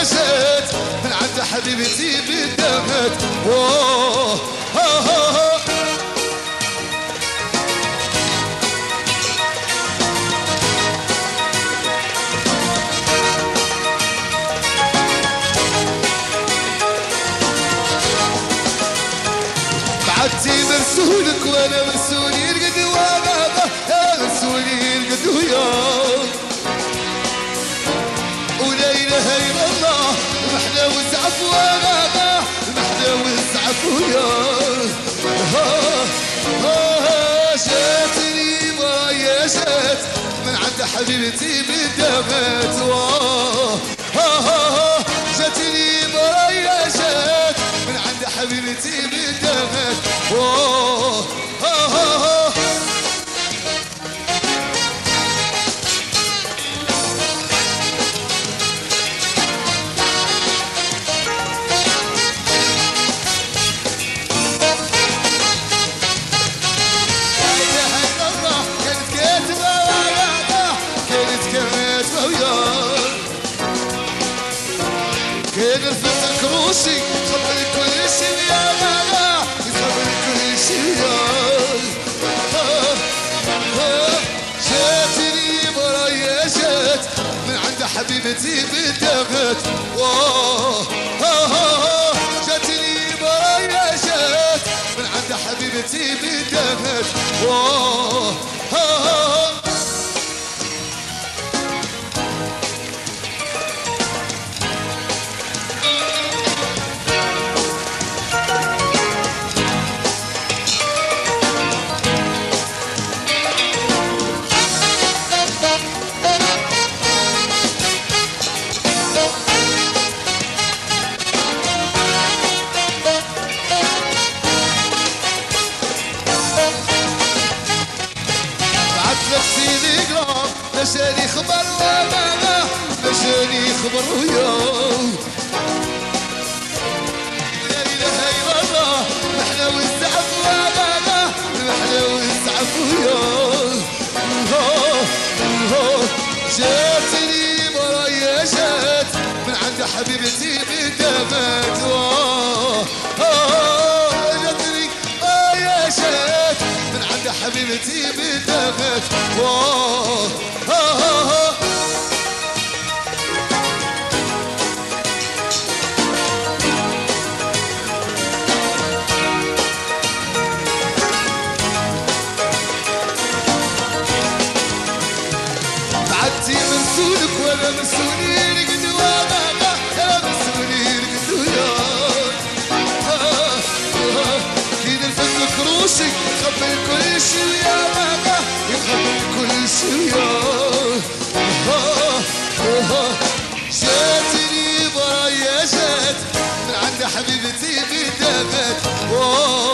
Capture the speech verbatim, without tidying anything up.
جات من عند حبيبتي بدمت. اوه ها ها ها بعدتي مرسولك وانا مرسولي القد وانا يا مرسولي القد وياك. ولا اله الا الله المحلى والزعف وانا المحلى والزعف وياك. ها ها جاتني مرايا جات من عند حبيبتي بدمت. واه ها ها جاتني مرايا جات من عند حبيبتي بدمت. اوه ها ها ها كان الفتى كروسي خبر كل شي يا غلا يخبر كل شي يا جاتني مرايا جات من عند حبيبتي بدمت. واه ها ها جاتني مرايا جات من عند حبيبتي بدمت. واه ها ها مشاني خبر وماما مشاني خبر وياه. لا اله الا الله محلى والزعف وماما محلى والزعف وياه. جاتني مرايا جات من عند حبيبتي بدمت. جاتني مرايا جات من عند حبيبتي بدمت. واه ها ها ها بعدتي مرسولك وانا مرسولي القد وانا يا مرسولي القد وياك. كين الفن كروسي يخبر كل شي ويا ماما يخبر كل شي وياك. جاتني مرايا جات من عند حبيبتي بدمت.